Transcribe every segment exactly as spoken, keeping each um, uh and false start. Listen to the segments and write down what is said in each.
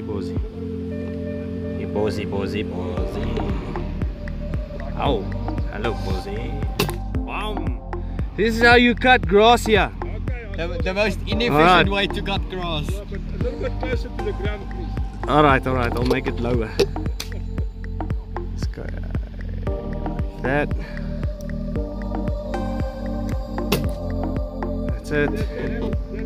Bosie. Hey, Bosie, Bosie, Bosie. Oh, hello, Bosie. Bam! This is how you cut grass here. The, the most inefficient right. way to cut grass. Yeah, but a little bit closer to the ground, please. Alright, alright, I'll make it lower. Let's go like that. That's it.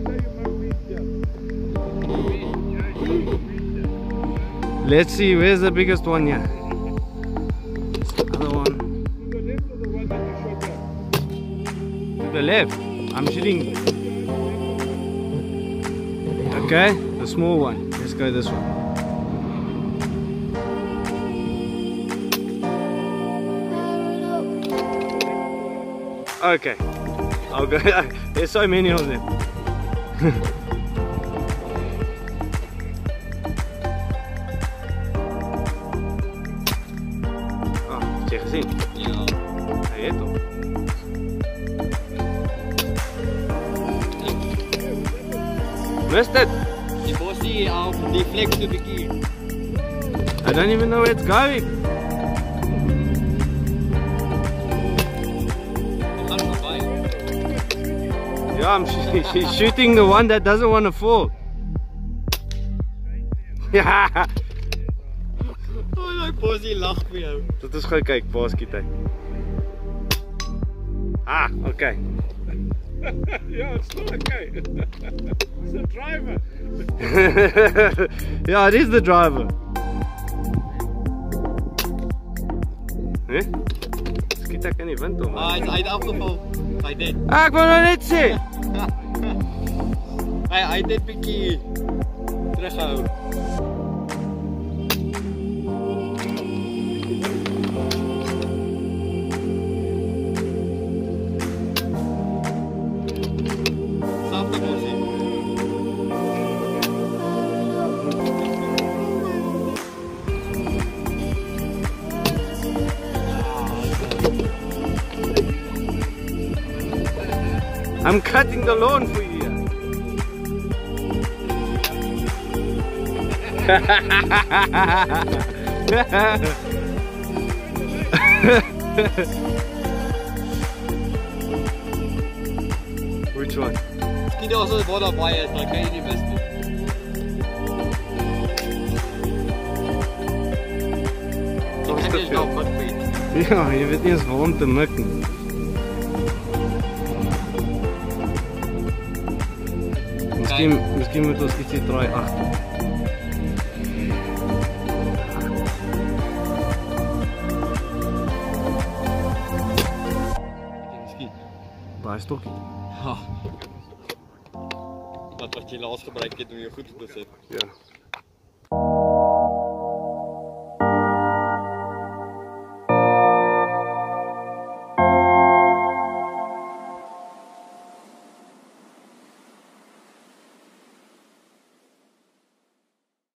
Let's see, where's the biggest one here? Other one. To the left. I'm shooting. Okay, the small one. Let's go this one. Okay, I'll go. There's so many of them. Ah, heb je gezien? Ja. Hij heet toch? Missed it! Die Bosie auf die flex so bietjie. I don't even know where it's going. Yeah, I'm sh sh shooting the one that doesn't want to fall. Ja. Oh, my Bosie lag vir jou. Dit is gou kyk, basket hy. Ah, okay. Yeah, it's not okay. It's the driver. Yeah, it is the driver. Hè? Skiet ek in die wind om. Ah, hy het afgeval. Hy dit. Ah, ek wou nou net sê. Hy hy dit bietjie terughou. I'm cutting the lawn for you. Which one? Skiet also waar daar baie is, maar kan jy nie mis nie. Ek het dit nog goed weet. Ja, jy weet nie eens waar om te mik nie. Miskien, miskien moet ons ietsie draai agter. Miskien. Baie stokkie. Ja. Wat wat jy laas gebruik het om jou goed te besit. Ja.